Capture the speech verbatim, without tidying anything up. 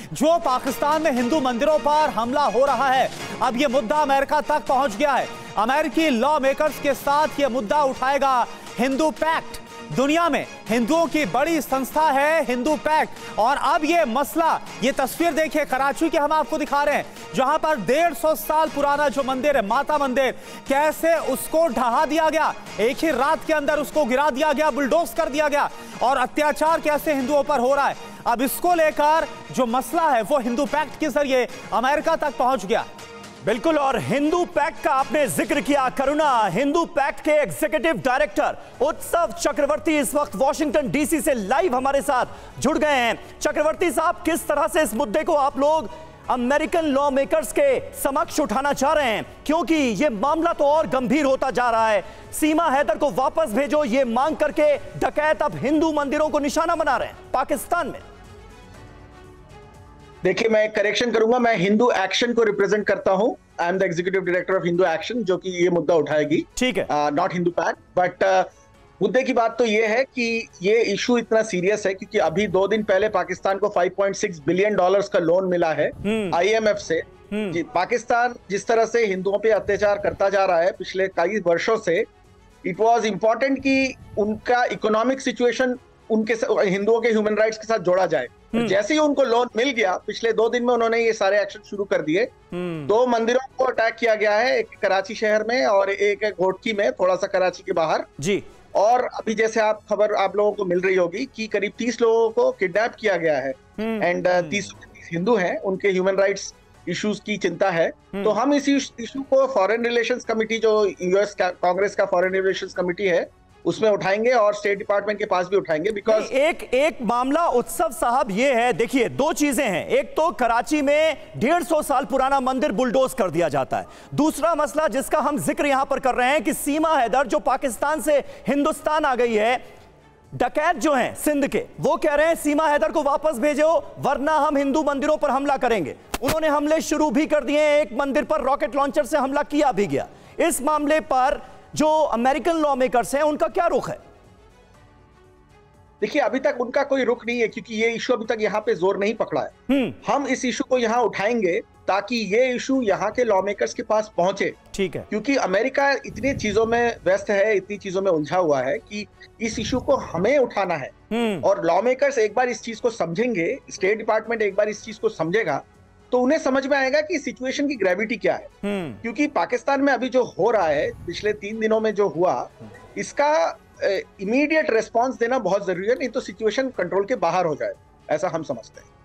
जो पाकिस्तान में हिंदू मंदिरों पर हमला हो रहा है, अब यह मुद्दा अमेरिका तक पहुंच गया है। अमेरिकी लॉ मेकर्स के साथ यह मुद्दा उठाएगा हिंदू पैक्ट। दुनिया में हिंदुओं की बड़ी संस्था है हिंदू पैक्ट, और अब यह मसला, ये तस्वीर देखिए कराची की हम आपको दिखा रहे हैं, जहां पर डेढ़ सौ साल पुराना जो मंदिर है, माता मंदिर, कैसे उसको ढहा दिया गया, एक ही रात के अंदर उसको गिरा दिया गया, बुलडोज कर दिया गया, और अत्याचार कैसे हिंदुओं पर हो रहा है। अब इसको लेकर जो मसला है वो हिंदू पैक्ट के जरिए अमेरिका तक पहुंच गया। बिल्कुल, और हिंदू पैक्ट का आपने जिक्र किया करुणा, हिंदू पैक्ट के एग्जीक्यूटिव डायरेक्टर उत्सव चक्रवर्ती इस वक्त वॉशिंगटन डीसी से लाइव हमारे साथ जुड़ गए हैं। चक्रवर्ती साहब, किस तरह से इस मुद्दे को आप लोग अमेरिकन लॉ मेकर्स के समक्ष उठाना चाह रहे हैं, क्योंकि यह मामला तो और गंभीर होता जा रहा है। सीमा हैदर को वापस भेजो, यह मांग करके डकैत अब हिंदू मंदिरों को निशाना बना रहे हैं पाकिस्तान में। देखिए, मैं एक करेक्शन करूंगा, मैं हिंदू एक्शन को रिप्रेजेंट करता हूं। I am the executive director of Hindu action, जो कि ये मुद्दा उठाएगी। ठीक है, नॉट हिंदू पैक्ट। बट मुद्दे की बात तो ये है कि ये इशू इतना सीरियस है क्योंकि अभी दो दिन पहले पाकिस्तान को पाँच पॉइंट छह बिलियन डॉलर्स का लोन मिला है आईएमएफ से। जी, पाकिस्तान जिस तरह से हिंदुओं पे अत्याचार करता जा रहा है पिछले कई वर्षों से, इट वाज इम्पोर्टेंट कि उनका इकोनॉमिक सिचुएशन उनके हिंदुओं के ह्यूमन राइट्स के साथ जोड़ा जाए। जैसे ही उनको लोन मिल गया, पिछले दो दिन में उन्होंने ये सारे एक्शन शुरू कर दिए। दो मंदिरों को अटैक किया गया है, एक कराची शहर में और एक घोटकी में, थोड़ा सा कराची के बाहर जी। और अभी जैसे आप खबर आप लोगों को मिल रही होगी कि करीब तीस लोगों को किडनैप किया गया है, एंड तीस हिंदू हैं, उनके ह्यूमन राइट्स इश्यूज की चिंता है। तो हम इस इशू को फॉरेन रिलेशंस कमिटी, जो यूएस कांग्रेस का फॉरेन रिलेशंस कमिटी है, उसमें उठाएंगे और स्टेट डिपार्टमेंट के पास भी उठाएंगे। बिकॉज एक एक मामला उत्सव साहब ये है, देखिए दो चीजें हैं, एक तो कराची में डेढ़ सौ साल पुराना मंदिर बुलडोज कर दिया जाता है, दूसरा मसला जिसका हम जिक्र यहां पर कर रहे हैं कि सीमा हैदर जो पाकिस्तान से हिंदुस्तान आ गई है, डकैत जो हैं सिंध के, वो कह रहे हैं सीमा हैदर को वापस भेजो वरना हम हिंदू मंदिरों पर हमला करेंगे। उन्होंने हमले शुरू भी कर दिए, एक मंदिर पर रॉकेट लॉन्चर से हमला किया भी गया। इस मामले पर जो अमेरिकन लॉ मेकर्स हैं उनका क्या रुख है? देखिए, अभी तक उनका कोई रुख नहीं है क्योंकि ये इशू अभी तक यहाँ पे जोर नहीं पकड़ा है। हम इस इशू को यहाँ उठाएंगे ताकि ये इशू यहाँ के लॉ मेकर्स के पास पहुंचे। ठीक है, क्योंकि अमेरिका इतनी चीजों में व्यस्त है, इतनी चीजों में उलझा हुआ है कि इस इशू को हमें उठाना है। और लॉ मेकर्स एक बार इस चीज को समझेंगे, स्टेट डिपार्टमेंट एक बार इस चीज को समझेगा, तो उन्हें समझ में आएगा कि सिचुएशन की ग्रेविटी क्या है। क्योंकि पाकिस्तान में अभी जो हो रहा है, पिछले तीन दिनों में जो हुआ, इसका इमीडिएट रिस्पांस देना बहुत जरूरी है, नहीं तो सिचुएशन कंट्रोल के बाहर हो जाए, ऐसा हम समझते हैं।